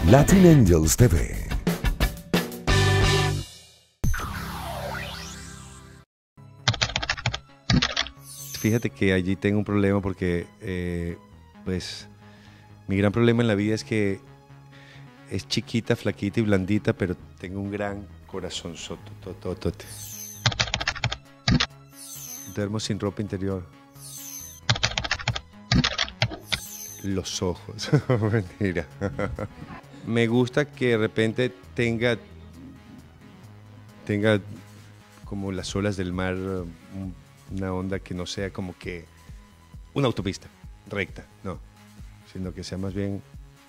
Latin Angels TV. Fíjate que allí tengo un problema porque, pues, mi gran problema en la vida es que es chiquita, flaquita y blandita, pero tengo un gran corazón sotototote. Duermo sin ropa interior. Los ojos. Mentira. Me gusta que de repente tenga como las olas del mar, una onda que no sea como que una autopista recta, no, sino que sea más bien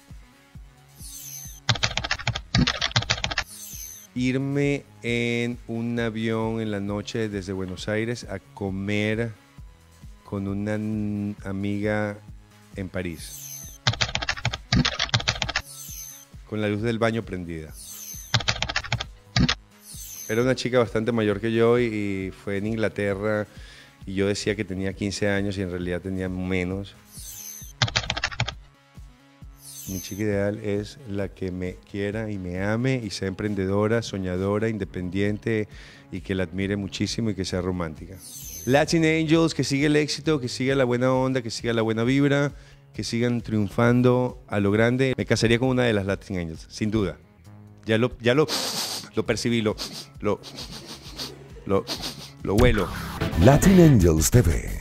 irme en un avión en la noche desde Buenos Aires a comer con una amiga en París, con la luz del baño prendida. Era una chica bastante mayor que yo y fue en Inglaterra y yo decía que tenía 15 años y en realidad tenía menos. Mi chica ideal es la que me quiera y me ame y sea emprendedora, soñadora, independiente y que la admire muchísimo y que sea romántica. Latin Angels, que siga el éxito, que siga la buena onda, que siga la buena vibra, que sigan triunfando a lo grande. Me casaría con una de las Latin Angels, sin duda. Ya lo percibí, lo huelo. Latin Angels TV.